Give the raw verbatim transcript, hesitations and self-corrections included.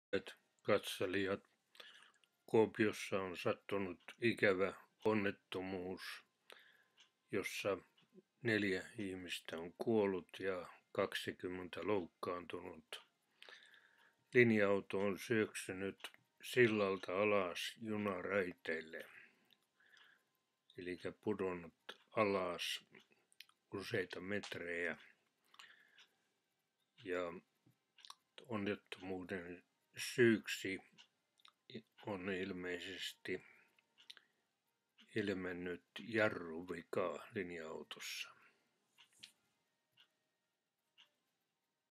Hyvät katselijat, Kuopiossa on sattunut ikävä onnettomuus, jossa neljä ihmistä on kuollut ja kaksikymmentä loukkaantunut. Linja-auto on syöksynyt sillalta alas junaraiteille, eli pudonnut alas useita metrejä. Ja onnettomuuden syyksi on ilmeisesti ilmennyt jarruvika linja-autossa.